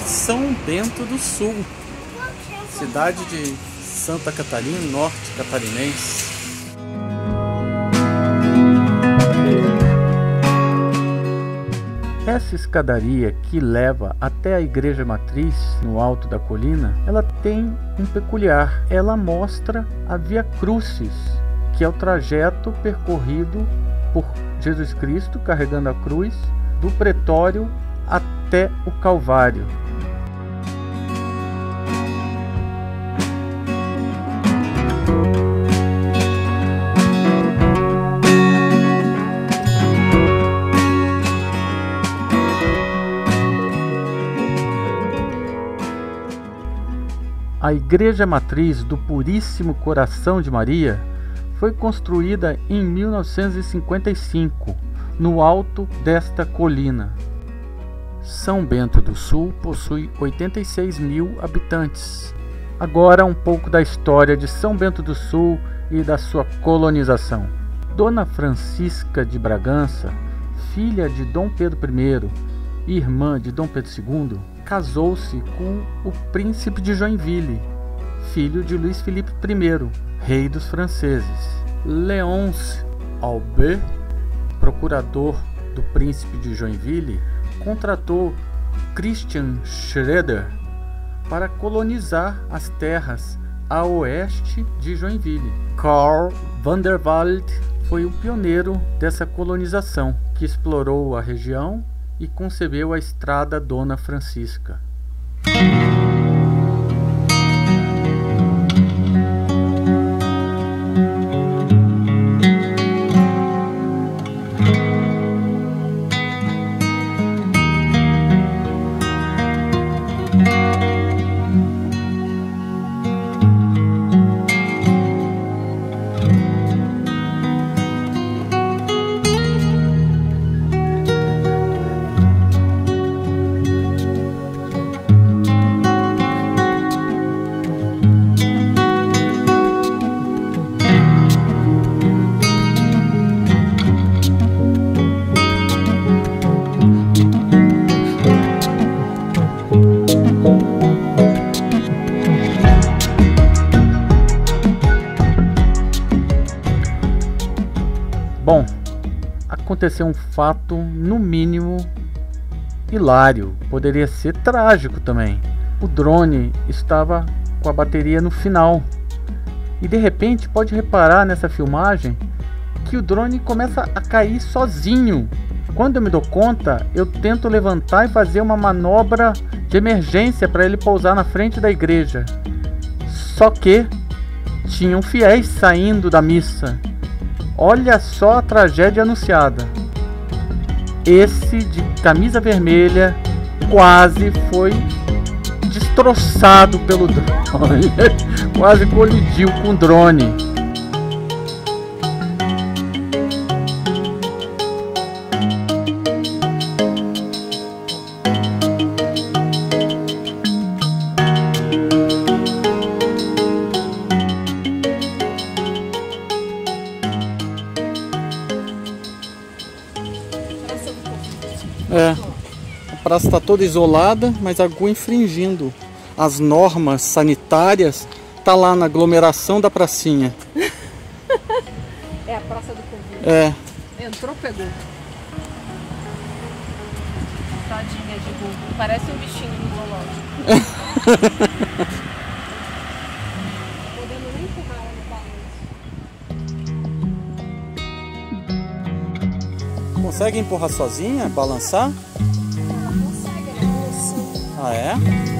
São Bento do Sul, cidade de Santa Catarina, norte catarinense. Essa escadaria que leva até a igreja matriz no alto da colina, ela tem um peculiar. Ela mostra a Via Crucis, que é o trajeto percorrido por Jesus Cristo carregando a cruz do pretório até o Calvário. A Igreja Matriz do Puríssimo Coração de Maria foi construída em 1955, no alto desta colina. São Bento do Sul possui 86 mil habitantes. Agora um pouco da história de São Bento do Sul e da sua colonização. Dona Francisca de Bragança, filha de Dom Pedro I e irmã de Dom Pedro II, casou-se com o príncipe de Joinville, filho de Luís Filipe I, rei dos franceses. Léonce Aubert, procurador do príncipe de Joinville, contratou Christian Schroeder para colonizar as terras a oeste de Joinville. Karl van der Wald foi o pioneiro dessa colonização, que explorou a região e concebeu a Estrada Dona Francisca. Bom, aconteceu um fato, no mínimo, hilário. Poderia ser trágico também. O drone estava com a bateria no final. E de repente, pode reparar nessa filmagem que o drone começa a cair sozinho. Quando eu me dou conta, eu tento levantar e fazer uma manobra de emergência para ele pousar na frente da igreja. Só que tinham fiéis saindo da missa. Olha só a tragédia anunciada. Esse de camisa vermelha quase foi destroçado pelo drone. Quase colidiu com o drone. A praça está toda isolada, mas algum infringindo as normas sanitárias tá lá na aglomeração da pracinha. É a Praça do Convívio. É. Entrou, pegou. Tadinha de burro. Parece um bichinho no zoológico. Podendo nem empurrar ela no balanço. Consegue empurrar sozinha? Balançar? Consegue, né? Ah, é?